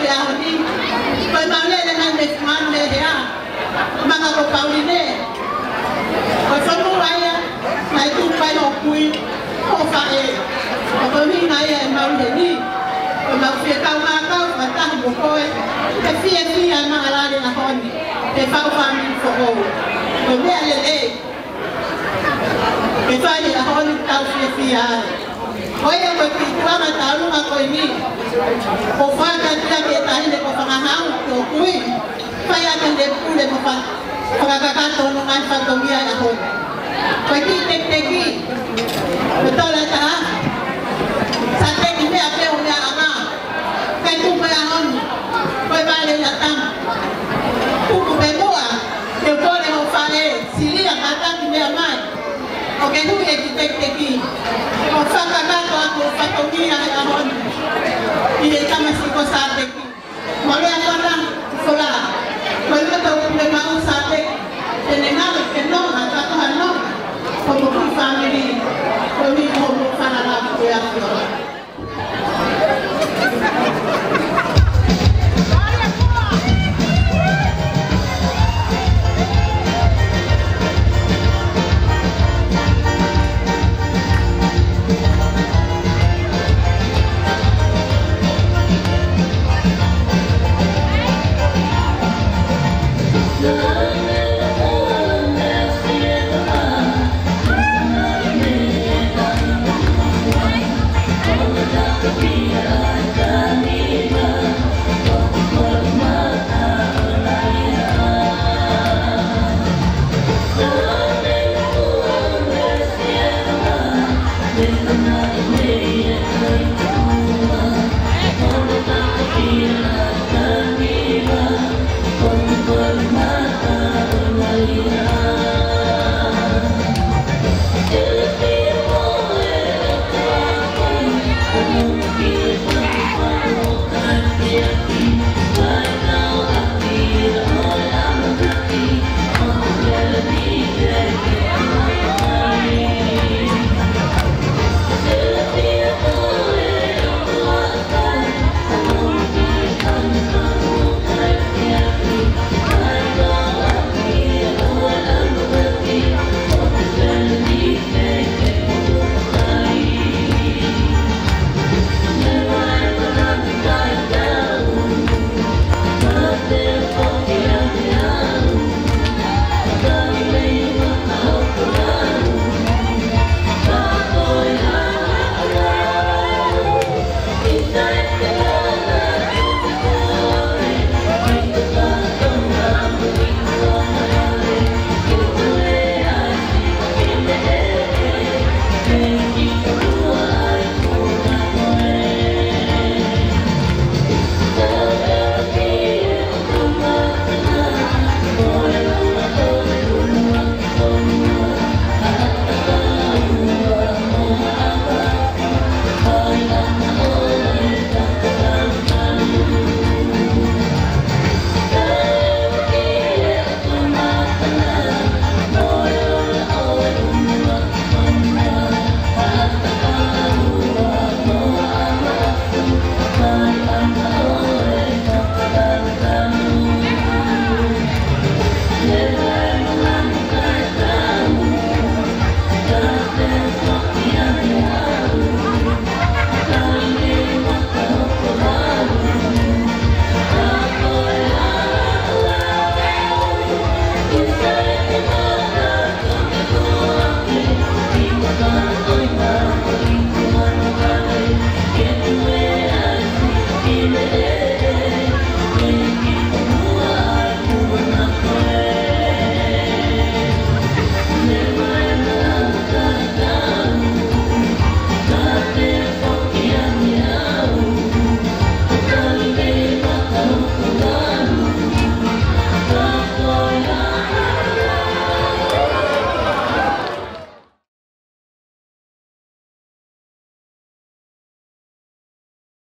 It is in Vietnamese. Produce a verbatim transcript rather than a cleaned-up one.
ya ni pa male le na me mane ya manga ko pauline ko fonu aya na tu pa no kui ko fa e ko mi na ya ma le ni ko ma fi ka ma ka ma ta bo ko e te fi e fi na ala le na honi te fa fa mi fo ko ko me ale e ke fa ni la honi ta fi fi ya oye ko ki kwa ma tauolunga ko ni ko fa ka tia ke ta ile ko fa ha ko kui fa ya ka le pule mo fa fa ka ka to no ngai fa to mia ya ho ko ki tek teki betul la ta Sateki me ape o ya ama ka tu pa ya hon ko ba le la tam ku ku be boa ke ko le ho fa le sili ya ka ta ki me ama o ke hu ye ki tek teki ko fa ka ka to ko fa to mia ya hon ile kama siko Sateki Maria Fana Sola, cuando te voy a Sateki, en el